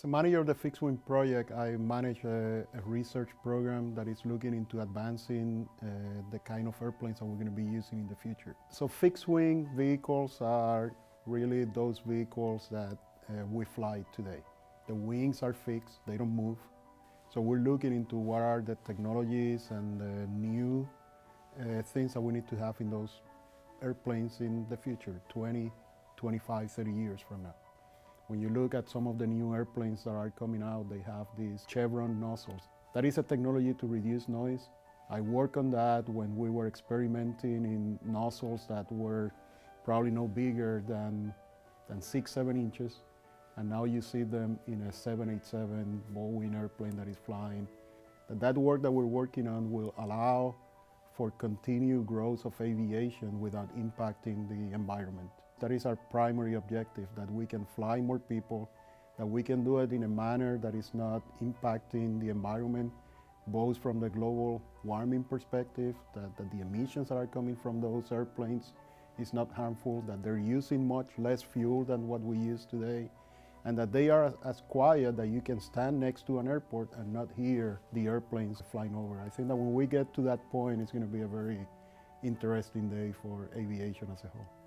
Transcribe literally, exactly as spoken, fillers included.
As a manager of the Fixed Wing project, I manage a, a research program that is looking into advancing uh, the kind of airplanes that we're going to be using in the future. So fixed wing vehicles are really those vehicles that uh, we fly today. The wings are fixed, they don't move. So we're looking into what are the technologies and the new uh, things that we need to have in those airplanes in the future, twenty, twenty-five, thirty years from now. When you look at some of the new airplanes that are coming out, they have these chevron nozzles. That is a technology to reduce noise. I worked on that when we were experimenting in nozzles that were probably no bigger than, than six, seven inches. And now you see them in a seven eighty-seven Boeing airplane that is flying. That, that work that we're working on will allow for continued growth of aviation without impacting the environment. That is our primary objective, that we can fly more people, that we can do it in a manner that is not impacting the environment, both from the global warming perspective, that, that the emissions that are coming from those airplanes is not harmful, that they're using much less fuel than what we use today, and that they are as, as quiet that you can stand next to an airport and not hear the airplanes flying over. I think that when we get to that point, it's going to be a very interesting day for aviation as a whole.